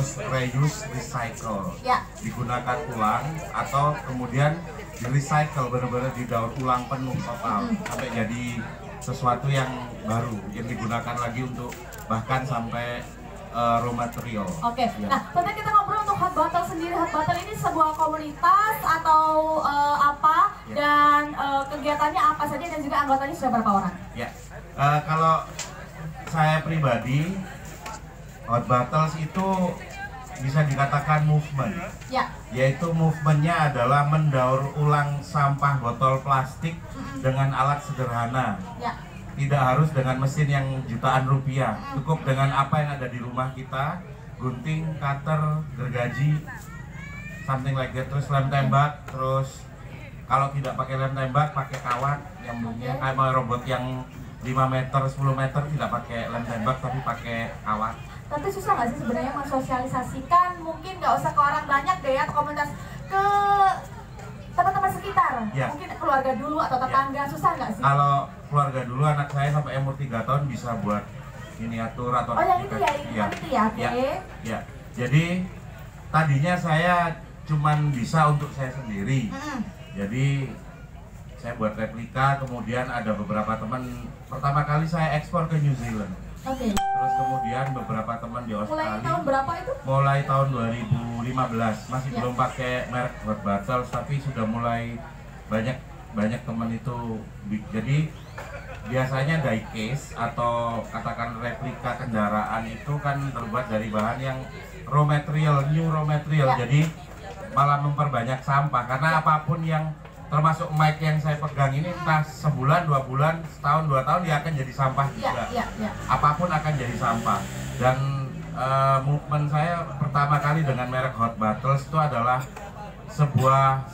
harus reuse, recycle, Ya. digunakan ulang atau kemudian di recycle, benar-benar didaur ulang penuh total sampai jadi sesuatu yang baru yang digunakan lagi untuk bahkan sampai raw material. Oke, Ya. nah tadi kita ngobrol untuk Hot Bottle sendiri. Hot Bottle ini sebuah komunitas atau apa, Ya. dan kegiatannya apa saja, dan juga anggotanya sudah berapa orang? Ya, kalau saya pribadi, Hot Bottles itu bisa dikatakan movement, Ya. yaitu movementnya adalah mendaur ulang sampah botol plastik dengan alat sederhana. Ya. Tidak harus dengan mesin yang jutaan rupiah, cukup dengan apa yang ada di rumah kita, gunting, cutter, gergaji, something like that, terus lem tembak, terus kalau tidak pakai lem tembak, pakai kawat nyambungnya, kayak robot yang 5 meter, 10 meter tidak pakai lem tembak tapi pakai kawat. Tapi susah nggak sih sebenarnya mensosialisasikan? Mungkin nggak usah ke orang banyak deh ya, ke komunitas, ke teman-teman sekitar, Ya. mungkin keluarga dulu atau tetangga. Susah nggak sih? Kalau keluarga dulu, anak saya sampai umur 3 tahun bisa buat miniatur atau Oh, yang itu ya, yang itu ya, oke. Ya. Jadi tadinya saya cuman bisa untuk saya sendiri. Jadi saya buat replika, kemudian ada beberapa teman. Pertama kali saya ekspor ke New Zealand. Oke. Terus kemudian beberapa teman di Mulai Australia. tahun berapa itu? Mulai tahun 2015, masih Ya. belum pakai merek Hot Bottles, tapi sudah mulai banyak teman itu. Jadi biasanya diecast atau katakan replika kendaraan itu kan terbuat dari bahan yang raw material, new raw material. Ya. Jadi malah memperbanyak sampah karena apapun yang termasuk mic yang saya pegang ini, entah sebulan, 2 bulan, setahun, 2 tahun dia akan jadi sampah Ya, juga. ya. Apapun akan jadi sampah. Dan movement saya pertama kali dengan merek Hot Bottles itu adalah sebuah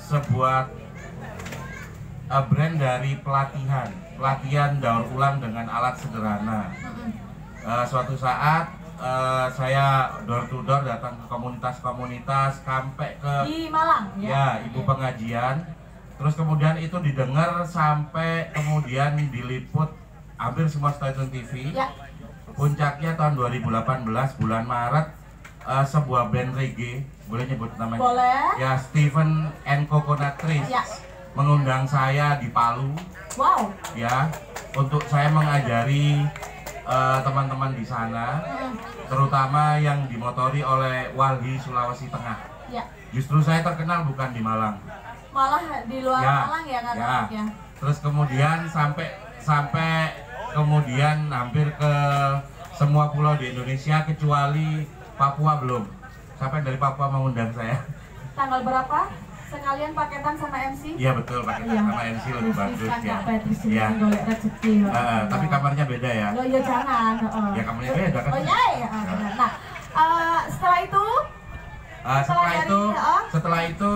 brand dari pelatihan daur ulang dengan alat sederhana. Suatu saat saya door to door datang ke komunitas-komunitas sampai ke Di Malang ya? ibu pengajian. Terus kemudian itu didengar sampai kemudian diliput hampir semua stasiun TV. Ya. Puncaknya tahun 2018 bulan Maret, sebuah band reggae, boleh nyebut namanya? Boleh. Ya, Stephen and Coconut Trees Ya. mengundang saya di Palu, Wow. ya, untuk saya mengajari teman-teman di sana, terutama yang dimotori oleh Walhi Sulawesi Tengah. Ya. Justru saya terkenal bukan di Malang. Malah di luar Malang ya kan? Ya. Terus kemudian sampai kemudian hampir ke semua pulau di Indonesia kecuali Papua belum. Sampai dari Papua mengundang saya. Tanggal berapa? Sekalian paketan sama MC? Iya betul, pakai sama MC lebih bagus ya. Iya. Rezeki. Tapi kamarnya beda ya. Oh iya jangan. Ya kamarnya beda kan. Oh iya ya. Nah, setelah itu Setelah itu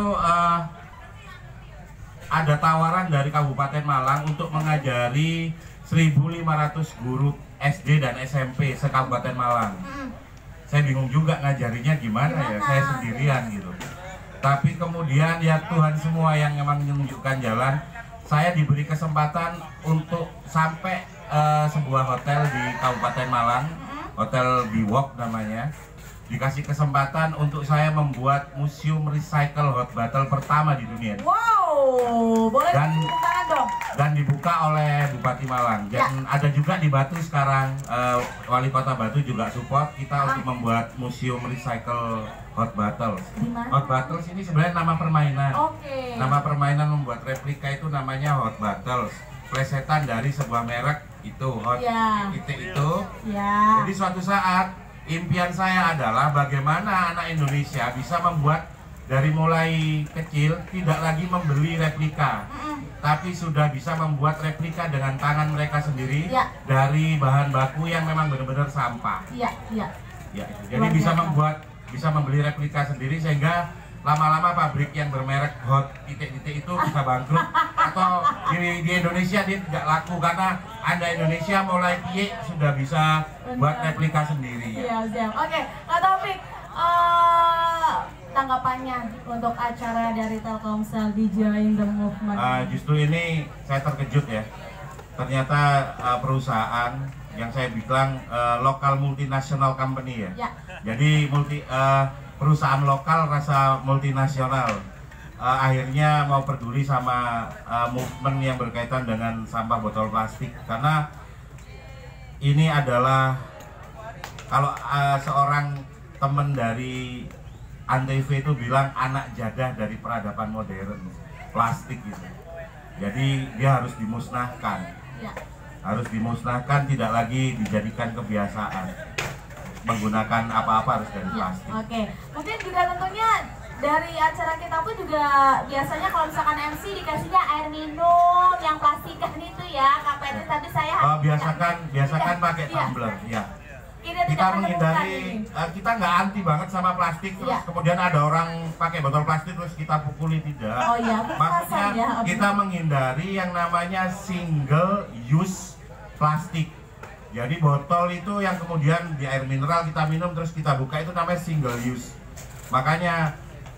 ada tawaran dari Kabupaten Malang untuk mengajari 1.500 guru SD dan SMP se-Kabupaten Malang. Saya bingung juga ngajarinya gimana ya, saya sendirian gitu. Tapi kemudian ya Tuhan semua yang memang menunjukkan jalan. Saya diberi kesempatan untuk sampai sebuah hotel di Kabupaten Malang, Hotel Biwok namanya. Dikasih kesempatan untuk saya membuat museum recycle hot bottle pertama di dunia. Wow, boleh tepuk tangan dong. Dan dibuka oleh Bupati Malang. Dan ada juga di Batu sekarang, Wali Kota Batu juga support kita untuk membuat museum recycle hot bottles. Hot bottles ini sebenarnya nama permainan. Oke. Nama permainan membuat replika itu namanya hot bottles. Plesetan dari sebuah merek itu hot titik itu. Ya. Jadi suatu saat impian saya adalah bagaimana anak Indonesia bisa membuat dari mulai kecil tidak lagi membeli replika, tapi sudah bisa membuat replika dengan tangan mereka sendiri dari bahan baku yang memang benar-benar sampah. Iya. Jadi bisa membeli replika sendiri sehingga lama-lama pabrik yang bermerek hot titik-titik itu bisa bangkrut atau di Indonesia dia tidak laku karena Anda Indonesia mulai piye sudah bisa buat replika sendiri. Iya, siap. Oke, Kak Taufik, tanggapannya untuk acara dari Telkomsel di Join the Movement? Justru ini saya terkejut ya. Ternyata perusahaan yang saya bilang lokal multinational company ya. Jadi perusahaan lokal rasa multinasional akhirnya mau peduli sama movement yang berkaitan dengan sampah botol plastik, karena ini adalah kalau seorang teman dari Antv itu bilang anak jadah dari peradaban modern plastik itu. Jadi dia harus dimusnahkan, harus dimusnahkan, tidak lagi dijadikan kebiasaan menggunakan apa-apa harus dari plastik. Oke, mungkin juga tentunya dari acara kita pun juga biasanya kalau misalkan MC dikasihnya air minum yang plastikan itu ya Kak Petri, tapi saya biasakan pakai tumbler ya. Kita menghindari, kita nggak anti banget sama plastik terus kemudian ada orang pakai botol plastik terus kita pukuli, tidak. Oh iya, maksudnya kita menghindari yang namanya single use plastik. Jadi botol itu yang kemudian di air mineral kita minum terus kita buka itu namanya single use. Makanya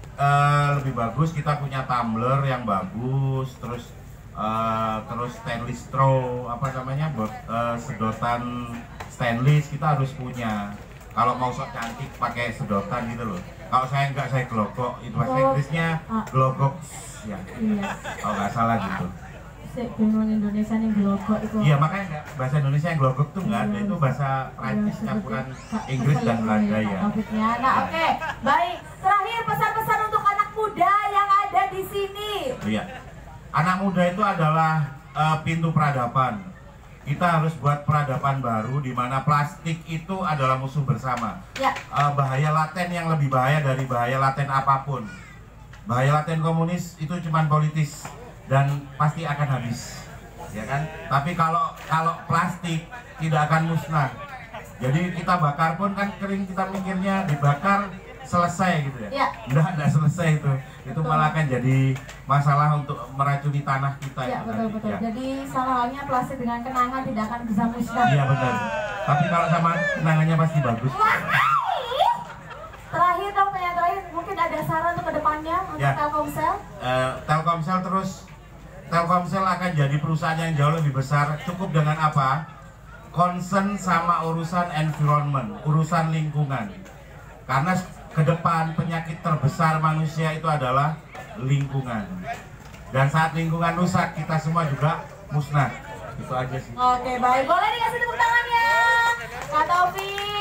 lebih bagus kita punya tumbler yang bagus, terus stainless straw, apa namanya, sedotan stainless kita harus punya. Kalau mau sok cantik pakai sedotan gitu loh. Kalau saya enggak, saya glogok, itu bahasa Inggrisnya glogok ya. Iya. Kalau nggak salah gitu. Bingung Indonesia nih glogok itu. Iya, makanya enggak, bahasa Indonesia yang glogok tuh enggak ada, itu bahasa Prancis campuran Inggris dan Belanda ya. Nah, oke. Baik, terakhir pesan-pesan untuk anak muda yang ada di sini. Iya. Anak muda itu adalah pintu peradaban. Kita harus buat peradaban baru di mana plastik itu adalah musuh bersama. Ya. Bahaya laten yang lebih bahaya dari bahaya laten apapun. Bahaya laten komunis itu cuman politis dan pasti akan habis, ya kan? Tapi kalau plastik tidak akan musnah. Jadi kita bakar pun kan kering, kita mikirnya dibakar selesai gitu ya. Enggak selesai itu. Itu malah akan jadi masalah untuk meracuni tanah kita. Iya, betul. Ya. Jadi salah halnya plastik dengan kenangan tidak akan bisa musnah. Iya, benar. Tapi kalau sama kenangannya pasti bagus. Terakhir dong, terakhir mungkin ada saran untuk kedepannya untuk Telkomsel? Telkomsel akan jadi perusahaan yang jauh lebih besar. Cukup dengan apa? Concern sama urusan environment, urusan lingkungan. Karena ke depan penyakit terbesar manusia itu adalah lingkungan. Dan saat lingkungan rusak, kita semua juga musnah. Itu aja sih. Oke, baik. Boleh dikasih tepuk tangannya Kak Taufik.